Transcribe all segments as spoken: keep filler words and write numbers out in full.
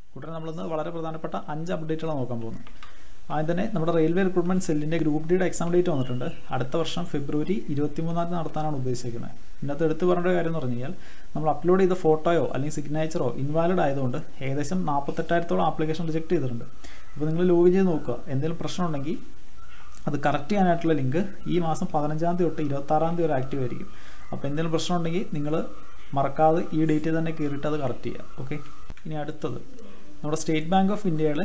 കൂട്ടരെ നമ്മളിന്ന് വളരെ പ്രധാനപ്പെട്ട അഞ്ച് അപ്ഡേറ്റുകളാണ് നോക്കാൻ പോകുന്നത്. ആദ്യം തന്നെ നമ്മുടെ റെയിൽവേ റിക്രൂട്ട്മെന്റ് സെല്ലിൻ്റെ ഗ്രൂപ്പ് ഡിയുടെ എക്സാം ഡേറ്റ് വന്നിട്ടുണ്ട്. അടുത്ത വർഷം ഫെബ്രുവരി ഇരുപത്തി മൂന്നാം തീയതി നടത്താനാണ് ഉദ്ദേശിക്കുന്നത്. ഇതിനകത്ത് എടുത്തു പറയേണ്ട കാര്യം എന്ന് പറഞ്ഞു കഴിഞ്ഞാൽ നമ്മൾ അപ്ലോഡ് ചെയ്ത ഫോട്ടോയോ അല്ലെങ്കിൽ സിഗ്നേച്ചറോ ഇൻവാലിഡ് ആയതുകൊണ്ട് ഏകദേശം നാൽപ്പത്തെട്ടായിരത്തോളം ആപ്ലിക്കേഷൻ റിജക്ട് ചെയ്തിട്ടുണ്ട്. അപ്പോൾ നിങ്ങൾ ലോഗിൻ ചെയ്ത് നോക്കുക. എന്തെങ്കിലും പ്രശ്നം ഉണ്ടെങ്കിൽ അത് കറക്റ്റ് ചെയ്യാനായിട്ടുള്ള ലിങ്ക് ഈ മാസം പതിനഞ്ചാം തീയതി തൊട്ട് ഇരുപത്താറാം തീയതി വരെ ആക്റ്റീവ് ആയിരിക്കും. അപ്പോൾ എന്തെങ്കിലും പ്രശ്നം ഉണ്ടെങ്കിൽ നിങ്ങൾ മറക്കാതെ ഈ ഡേറ്റിൽ തന്നെ കയറിയിട്ട് അത് കറക്റ്റ് ചെയ്യുക. ഓക്കെ, ഇനി അടുത്തത് നമ്മുടെ സ്റ്റേറ്റ് ബാങ്ക് ഓഫ് ഇന്ത്യയിൽ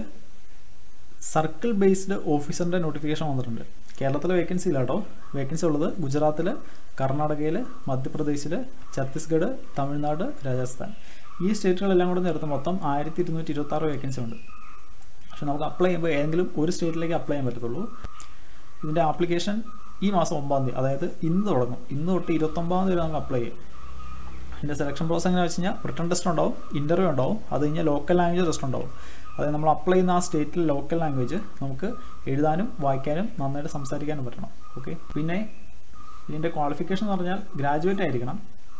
സർക്കിൾ ബേസ്ഡ് ഓഫീസറിൻ്റെ നോട്ടിഫിക്കേഷൻ വന്നിട്ടുണ്ട്. കേരളത്തിലെ വേക്കൻസി ഇല്ല കേട്ടോ. വേക്കൻസി ഉള്ളത് ഗുജറാത്തിൽ, കർണാടകയിൽ, മധ്യപ്രദേശിൽ, ഛത്തീസ്ഗഡ്, തമിഴ്നാട്, രാജസ്ഥാൻ. ഈ സ്റ്റേറ്റുകളെല്ലാം കൂടെ ചേർത്ത് മൊത്തം ആയിരത്തി ഇരുന്നൂറ്റി ഇരുപത്തി ആറ് വേക്കൻസി ഉണ്ട്. പക്ഷെ നമുക്ക് അപ്ലൈ ചെയ്യുമ്പോൾ ഏതെങ്കിലും ഒരു സ്റ്റേറ്റിലേക്ക് അപ്ലൈ ചെയ്യാൻ പറ്റത്തുള്ളൂ. ഇതിൻ്റെ ആപ്ലിക്കേഷൻ ഈ മാസം ഒമ്പതാം തീയതി, അതായത് ഇന്ന് തുടങ്ങും. ഇന്ന് തൊട്ട് ഇരുപത്തൊമ്പതാം തീയതി നമുക്ക് അപ്ലൈ ചെയ്യും. ഇതിൻ്റെ സെലക്ഷൻ പ്രോസസ് എങ്ങനെയാണെന്ന് വെച്ച് കഴിഞ്ഞാൽ റിട്ടൺ ടെസ്റ്റ് ഉണ്ടാവും, ഇൻ്റർവ്യൂ ഉണ്ടാവും, അത് കഴിഞ്ഞാൽ ലോക്കൽ ലാംഗ്വേജ് ടെസ്റ്റ് ഉണ്ടാവും. അതായത് നമ്മൾ അപ്ലൈ ചെയ്യുന്ന ആ സ്റ്റേറ്റിലെ ലോക്കൽ ലാംഗ്വേജ് നമുക്ക് എഴുതാനും വായിക്കാനും നന്നായിട്ട് സംസാരിക്കാനും പറ്റണം. ഓക്കെ, പിന്നെ ഇതിൻ്റെ ക്വാളിഫിക്കേഷൻ എന്ന് പറഞ്ഞാൽ ഗ്രാജുവേറ്റ് ആയിരിക്കണം.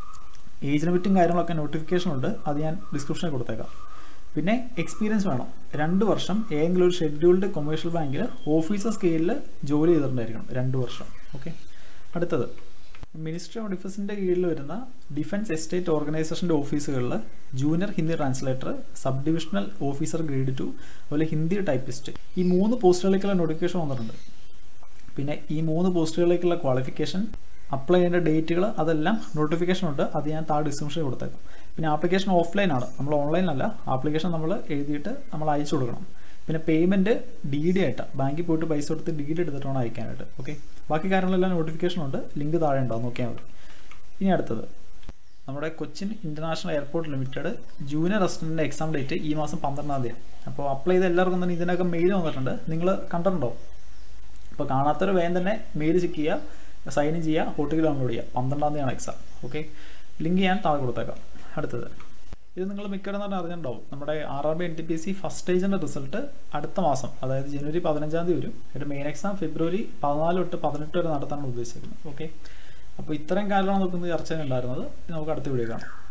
ഏജ് ലിമിറ്റും കാര്യങ്ങളൊക്കെ നോട്ടിഫിക്കേഷൻ ഉണ്ട്, അത് ഞാൻ ഡിസ്ക്രിപ്ഷനിൽ കൊടുത്തേക്കാം. പിന്നെ എക്സ്പീരിയൻസ് വേണം. രണ്ട് വർഷം ഏതെങ്കിലും ഒരു ഷെഡ്യൂൾഡ് കൊമേഴ്ഷ്യൽ ബാങ്കിൽ ഓഫീസർ സ്കെയിലിൽ ജോലി ചെയ്തിട്ടുണ്ടായിരിക്കണം, രണ്ട് വർഷം. ഓക്കെ, അടുത്തത് മിനിസ്ട്രി ഓഫ് ഡിഫൻസിൻ്റെ കീഴിൽ വരുന്ന ഡിഫൻസ് എസ്റ്റേറ്റ് ഓർഗനൈസേഷൻ്റെ ഓഫീസുകളിൽ junior Hindi translator, sub divisional officer grade two, അതുപോലെ ഹിന്ദി ടൈപ്പിസ്റ്റ്, ഈ മൂന്ന് പോസ്റ്റുകളിലേക്കുള്ള നോട്ടിഫിക്കേഷൻ വന്നിട്ടുണ്ട്. പിന്നെ ഈ മൂന്ന് പോസ്റ്റുകളിലേക്കുള്ള ക്വാളിഫിക്കേഷൻ, അപ്ലൈ ചെയ്യേണ്ട ഡേറ്റുകൾ, അതെല്ലാം നോട്ടിഫിക്കേഷൻ ഉണ്ട്, അത് ഞാൻ താഴെ ഡിസ്ക്രിപ്ഷനിൽ കൊടുത്തേക്കാം. പിന്നെ ആപ്ലിക്കേഷൻ ഓഫ്ലൈനാണ്, നമ്മൾ ഓൺലൈനല്ല. ആപ്ലിക്കേഷൻ നമ്മൾ എഴുതിയിട്ട് നമ്മൾ അയച്ചു കൊടുക്കണം. പിന്നെ പേയ്മെൻറ്റ് ഡി ഡി ആയിട്ടാണ്, ബാങ്കിൽ പോയിട്ട് പൈസ കൊടുത്ത് ഡി ഡി എടുത്തിട്ട് വേണം അയക്കാനായിട്ട്. ഓക്കെ, ബാക്കി കാര്യങ്ങളെല്ലാം നോട്ടിഫിക്കേഷൻ ഉണ്ട്, ലിങ്ക് താഴെ ഉണ്ടാവും, നോക്കിയാൽ മതി. ഇനി അടുത്തത് നമ്മുടെ Cochin international airport limited junior അസിസ്റ്റൻറ്റിൻ്റെ എക്സാം ഡേറ്റ് ഈ മാസം പന്ത്രണ്ടാം തീയതി. അപ്പോൾ അപ്ലൈ ചെയ്ത എല്ലാവർക്കും തന്നെ ഇതിനൊക്കെ മെയിൽ വന്നിട്ടുണ്ട്, നിങ്ങൾ കണ്ടിട്ടുണ്ടോ? അപ്പോൾ കാണാത്തൊരു വേഗം തന്നെ മെയിൽ ചെക്ക് ചെയ്യുക, സൈൻ ഇൻ ചെയ്യുക, ഒ ടി പി ഡൗൺലോഡ് ചെയ്യുക. പന്ത്രണ്ടാം തീയതിയാണ് എക്സാം. ഓക്കെ, ലിങ്ക് ഞാൻ താഴെ കൊടുത്തേക്കാം. അടുത്തത് ഇത് നിങ്ങൾ മിക്കവാറും തന്നെ അറിഞ്ഞിട്ടുണ്ടാവും, നമ്മുടെ R R B N T P C first സ്റ്റേജിൻ്റെ റിസൾട്ട് അടുത്ത മാസം, അതായത് ജനുവരി പതിനഞ്ചാം തീയതി വരും. ഒരു മെയിൻ എക്സാം ഫെബ്രുവരി പതിനാല് തൊട്ട് പതിനെട്ട് വരെ നടത്താനാണ് ഉദ്ദേശിക്കുന്നത്. ഓക്കെ, അപ്പോൾ ഇത്രയും കാര്യമാണ് നമുക്ക് ചർച്ച ഉണ്ടായിരുന്നത്. നമുക്ക് അടുത്ത വീഡിയോ കാണാം.